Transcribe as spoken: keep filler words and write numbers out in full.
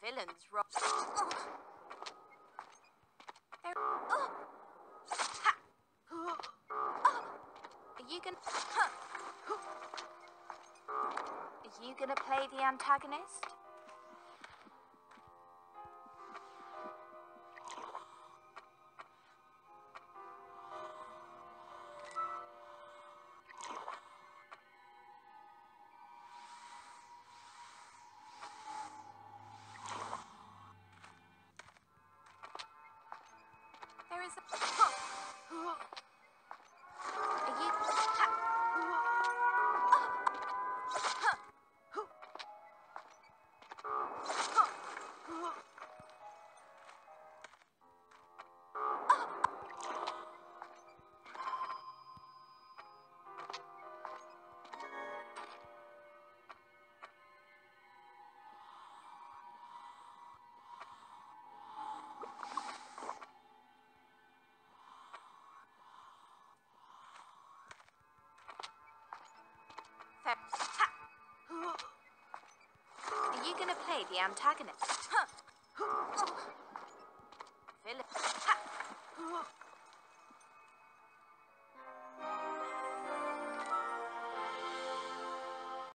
villain's wrong. Oh. There. Oh. Ha. Oh. Are you gonna? Huh. Are you gonna play the antagonist? There is a... Huh. Are you... Ha. Oh. Huh. Huh. Oh. Fair. Ha. Are you gonna play the antagonist? Huh. Oh. Villain. Ha.